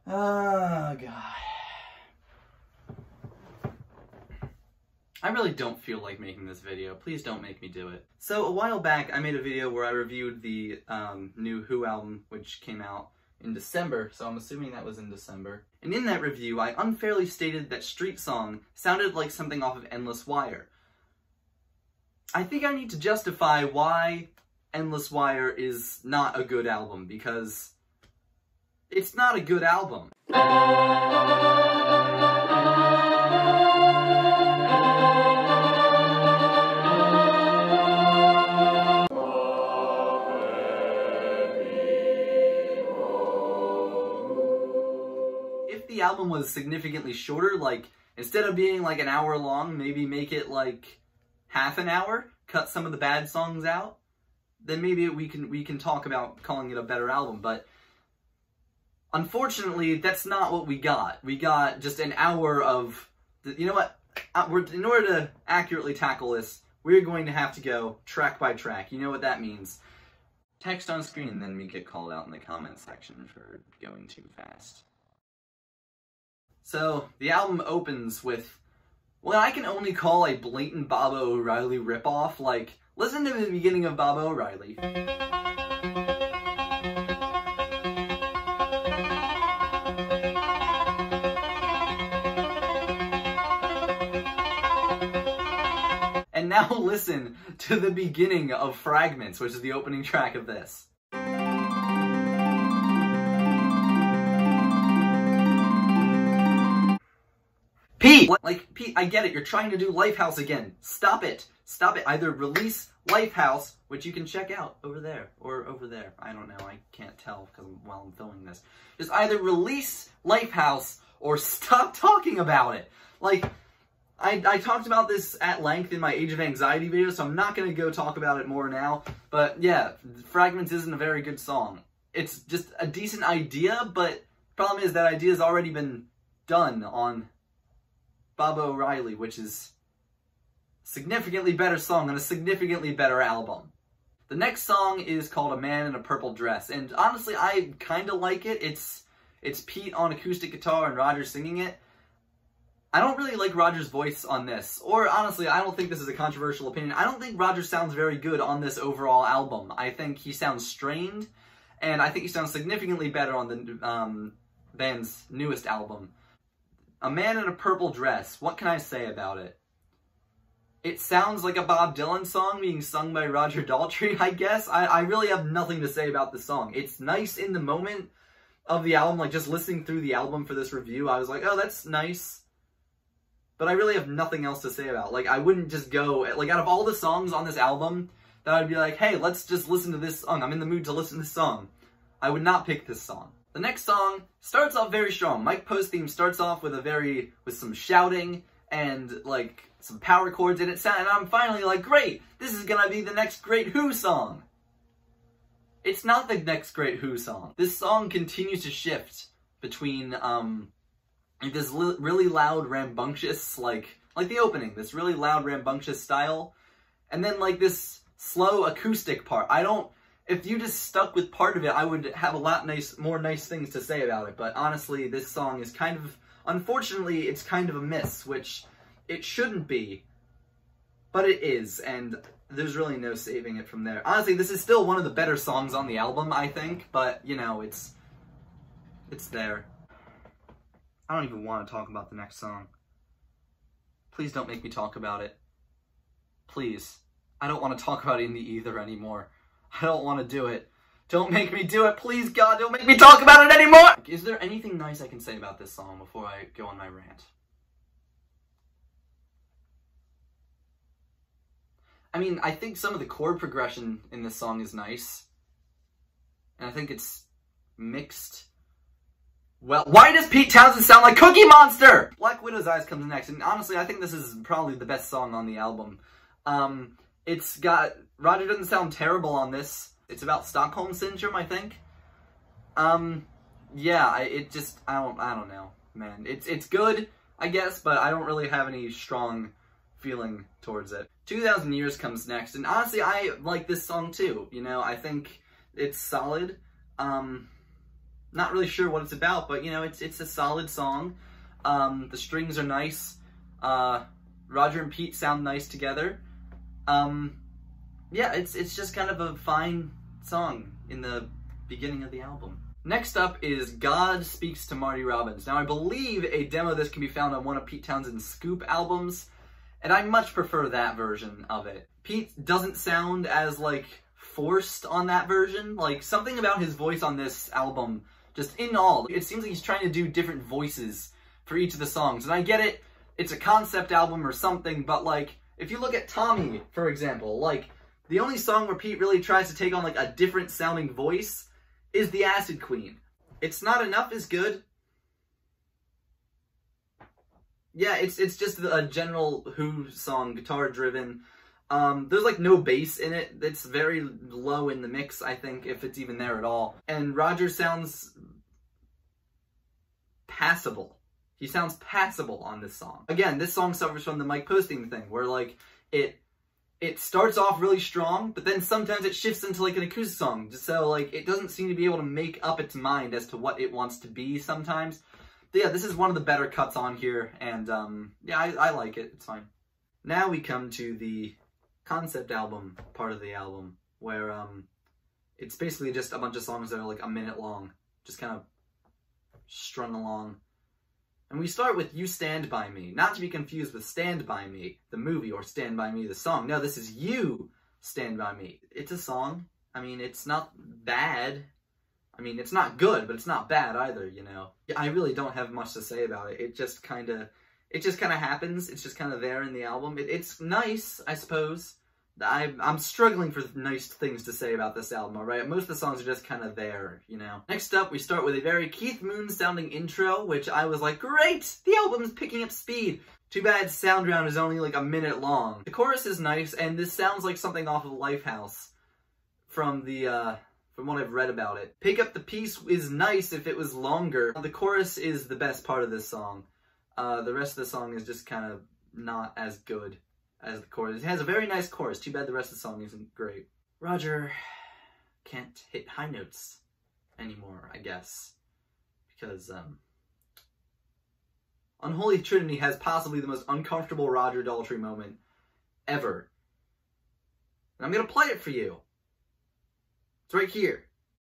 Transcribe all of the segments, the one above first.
Oh, God. I really don't feel like making this video. Please don't make me do it. So a while back, I made a video where I reviewed the new Who album, which came out in December, so I'm assuming that was in December. And in that review, I unfairly stated that Street Song sounded like something off of Endless Wire. I think I need to justify why Endless Wire is not a good album, because it's not a good album. If the album was significantly shorter, like, instead of being like an hour long, maybe make it like half an hour, cut some of the bad songs out, then maybe we can talk about calling it a better album. But unfortunately, that's not what we got. We got just an hour of, you know what, in order to accurately tackle this, we're going to have to go track by track. You know what that means. Text on screen, and then we get called out in the comment section for going too fast. So, the album opens with what I can only call a blatant Baba O'Riley ripoff. Like, listen to the beginning of Baba O'Riley. And now listen to the beginning of Fragments, which is the opening track of this. Pete! Like, Pete, I get it, you're trying to do Lifehouse again. Stop it. Stop it. Either release Lifehouse, which you can check out over there, or over there. I don't know, I can't tell while I'm filming this. Just either release Lifehouse, or stop talking about it. Like, I talked about this at length in my Age of Anxiety video, so I'm not going to go talk about it more now. But yeah, Fragments isn't a very good song. It's just a decent idea, but the problem is that idea has already been done on Baba O'Riley, which is a significantly better song on a significantly better album. The next song is called A Man in a Purple Dress, and honestly, I kind of like it. It's Pete on acoustic guitar and Roger singing it. I don't really like Roger's voice on this, or honestly, I don't think this is a controversial opinion. I don't think Roger sounds very good on this overall album. I think he sounds strained, and I think he sounds significantly better on the band's newest album. A Man in a Purple Dress, what can I say about it? It sounds like a Bob Dylan song being sung by Roger Daltrey, I guess. I really have nothing to say about the song. It's nice in the moment of the album, like just listening through the album for this review, I was like, oh, that's nice. But I really have nothing else to say about it. Like, I wouldn't just go, like, out of all the songs on this album, that I'd be like, hey, let's just listen to this song. I'm in the mood to listen to this song. I would not pick this song. The next song starts off very strong. Mike Post's theme starts off with some shouting and, like, some power chords in it. And I'm finally like, great, this is gonna be the next great Who song. It's not the next great Who song. This song continues to shift between, this really loud, rambunctious, like the opening, this really loud, rambunctious style, and then, like, this slow acoustic part. If you just stuck with part of it, I would have a lot more nice things to say about it, but honestly, this song is kind of, unfortunately, it's kind of a miss, which it shouldn't be, but it is, and there's really no saving it from there. Honestly, this is still one of the better songs on the album, I think, but, you know, it's there. I don't even want to talk about the next song. Please don't make me talk about it. Please. I don't want to talk about Indie Ether anymore. I don't want to do it. Don't make me do it. Please, God, don't make me talk about it anymore! Is there anything nice I can say about this song before I go on my rant? I mean, I think some of the chord progression in this song is nice. And I think it's mixed. Well, why does Pete Townsend sound like Cookie Monster? Black Widow's Eyes comes next, and honestly, I think this is probably the best song on the album. It's got, Roger doesn't sound terrible on this. It's about Stockholm Syndrome, I think. Yeah, I don't know, man. It's good, I guess, but I don't really have any strong feeling towards it. 2000 Years comes next, and honestly, I like this song too, you know, I think it's solid. Not really sure what it's about, but you know, it's a solid song. The strings are nice. Roger and Pete sound nice together. Yeah, it's just kind of a fine song in the beginning of the album. Next up is God Speaks to Marty Robbins. Now, I believe a demo of this can be found on one of Pete Townshend's Scoop albums, and I much prefer that version of it. Pete doesn't sound as, like, forced on that version. Like, something about his voice on this album, just in all, it seems like he's trying to do different voices for each of the songs. And I get it, it's a concept album or something, but, like, if you look at Tommy, for example, like, the only song where Pete really tries to take on, like, a different sounding voice is The Acid Queen. It's Not Enough is good. Yeah, it's just a general Who song, guitar driven. There's like no bass in it. It's very low in the mix, I think, if it's even there at all. And Roger sounds passable. He sounds passable on this song. Again, this song suffers from the Mike Posting thing, where like it starts off really strong, but then sometimes it shifts into like an acoustic song. So like it doesn't seem to be able to make up its mind as to what it wants to be sometimes. But yeah, this is one of the better cuts on here, and yeah, I like it. It's fine. Now we come to the concept album part of the album, where it's basically just a bunch of songs that are like a minute long, just kind of strung along. And we start with You Stand By Me, not to be confused with Stand By Me, the movie, or Stand By Me, the song. No, this is You Stand By Me. It's a song. I mean, it's not bad. I mean, it's not good, but it's not bad either, you know. I really don't have much to say about it. It just kind of happens. It's just kind of there in the album. It's nice, I suppose. I'm struggling for nice things to say about this album, alright? Most of the songs are just kind of there, you know? Next up, we start with a very Keith Moon-sounding intro, which I was like, great! The album's picking up speed! Too bad Sound Round is only like a minute long. The chorus is nice, and this sounds like something off of Lifehouse from what I've read about it. Pick Up the Piece is nice if it was longer. The chorus is the best part of this song. The rest of the song is just kind of not as good as the chorus. It has a very nice chorus. Too bad the rest of the song isn't great. Roger can't hit high notes anymore, I guess. Because, Unholy Trinity has possibly the most uncomfortable Roger Daltrey moment ever. And I'm gonna play it for you. It's right here.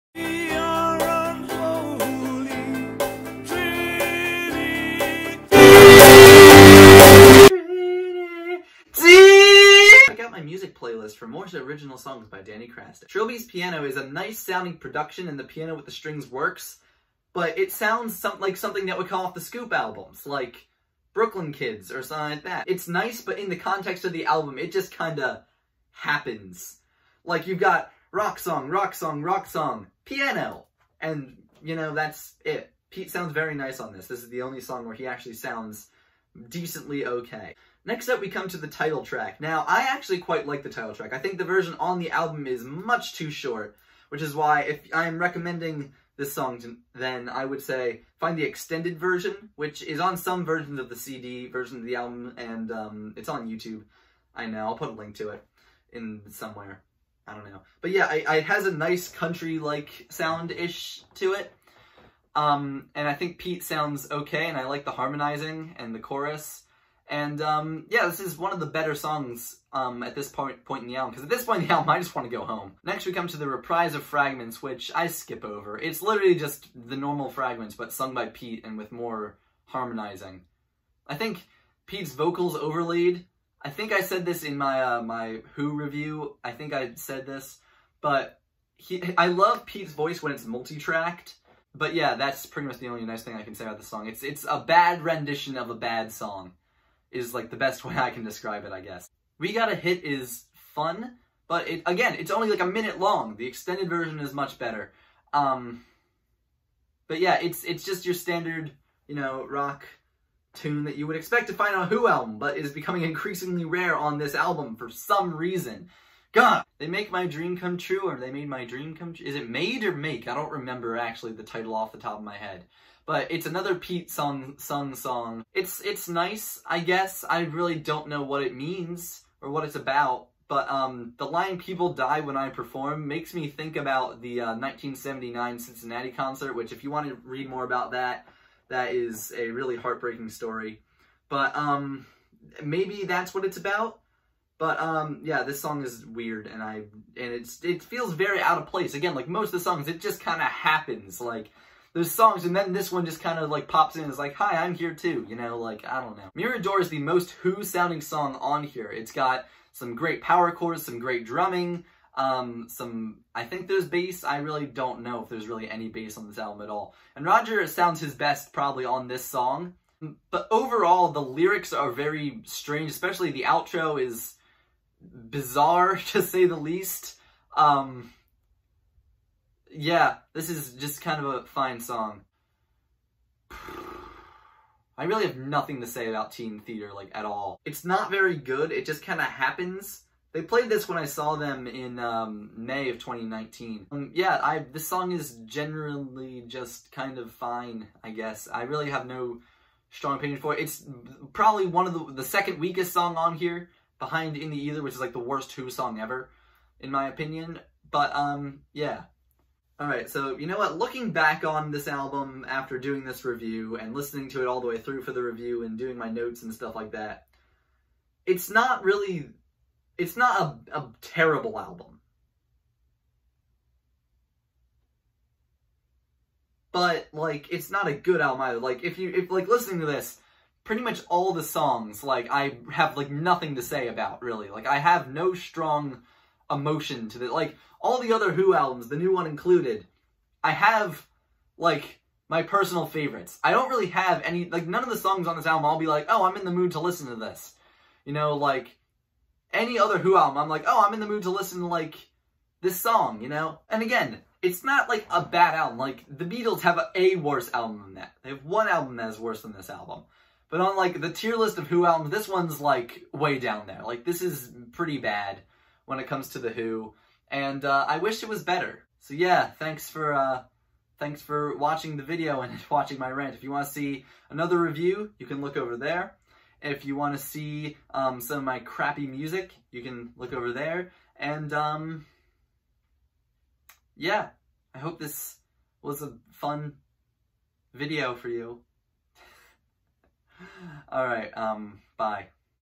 Check out my music playlist for more original songs by Danny Krastic. Trilby's piano is a nice sounding production, and the piano with the strings works, but it sounds like something that would come off the Scoop albums, like Brooklyn Kids or something like that. It's nice, but in the context of the album, it just kinda happens. Like, you've got rock song, rock song, rock song, piano, and, you know, that's it. Pete sounds very nice on this. This is the only song where he actually sounds decently okay. Next up, we come to the title track. Now, I actually quite like the title track. I think the version on the album is much too short, which is why if I'm recommending this song, then I would say find the extended version, which is on some versions of the CD version of the album, and it's on YouTube. I know, I'll put a link to it in somewhere. I don't know. But yeah, it has a nice country-like sound-ish to it. And I think Pete sounds okay, and I like the harmonizing and the chorus. And yeah, this is one of the better songs at this point in the album, because at this point in the album, I just want to go home. Next, we come to the reprise of Fragments, which I skip over. It's literally just the normal Fragments, but sung by Pete and with more harmonizing. I think Pete's vocals overlaid. I think I said this in my my Who review. I think I said this, but I love Pete's voice when it's multi-tracked. But yeah, that's pretty much the only nice thing I can say about the song. It's a bad rendition of a bad song, is like the best way I can describe it, I guess. We Got a Hit is fun, but again, it's only like a minute long. The extended version is much better. But yeah, it's just your standard, you know, rock tune that you would expect to find on a Who album, but is becoming increasingly rare on this album for some reason. God! They Make My Dream Come True, or They Made My Dream Come True? Is it Made or Make? I don't remember actually the title off the top of my head. But it's another Pete sung song. It's nice, I guess. I really don't know what it means or what it's about, but The Line People Die When I Perform makes me think about the 1979 Cincinnati concert, which if you want to read more about that, that is a really heartbreaking story. But maybe that's what it's about. But yeah, this song is weird, and it feels very out of place. Again, like most of the songs, it just kind of happens. Like there's songs, and then this one just kind of like pops in and is like, "Hi, I'm here too." You know, like I don't know. Mirador is the most Who sounding song on here. It's got some great power chords, some great drumming, I think there's bass. I really don't know if there's really any bass on this album at all. And Roger sounds his best probably on this song. But overall, the lyrics are very strange, especially the outro is bizarre, to say the least. Yeah, this is just kind of a fine song. I really have nothing to say about Teen Theater, like, at all. It's not very good, it just kind of happens. They played this when I saw them in May of 2019. Yeah, this song is generally just kind of fine, I guess. I really have no strong opinion for it. It's probably one of the second weakest song on here, behind In the Ether, which is like the worst Who song ever, in my opinion. But, yeah. Alright, so, you know what, looking back on this album after doing this review and listening to it all the way through for the review and doing my notes and stuff like that, it's not a terrible album. But, like, it's not a good album either. Like, if like, listening to this, pretty much all the songs, like, I have, like, nothing to say about, really. Like, I have no strong emotion to it. Like, all the other Who albums, the new one included, I have, like, my personal favorites. I don't really have any, like, none of the songs on this album I'll be like, oh, I'm in the mood to listen to this. You know, like, any other Who album, I'm like, oh, I'm in the mood to listen to, like, this song, you know? And again, it's not, like, a bad album. Like, the Beatles have a worse album than that. They have one album that is worse than this album. But on, like, the tier list of Who albums, this one's, like, way down there. Like, this is pretty bad when it comes to the Who. And I wish it was better. So yeah, thanks for watching the video and watching my rant. If you want to see another review, you can look over there. If you want to see some of my crappy music, you can look over there. And yeah, I hope this was a fun video for you. Alright, bye.